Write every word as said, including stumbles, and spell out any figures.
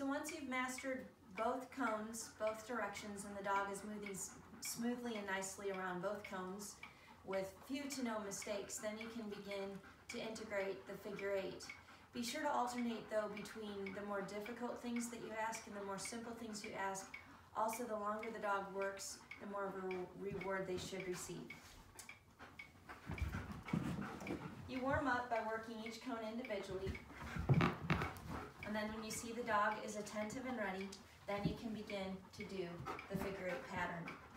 So once you've mastered both cones, both directions, and the dog is moving smoothly and nicely around both cones with few to no mistakes, then you can begin to integrate the figure eight. Be sure to alternate though between the more difficult things that you ask and the more simple things you ask. Also, the longer the dog works, the more of a reward they should receive. You warm up by working each cone individually, and then when you see the dog is attentive and ready, then you can begin to do the figure eight pattern.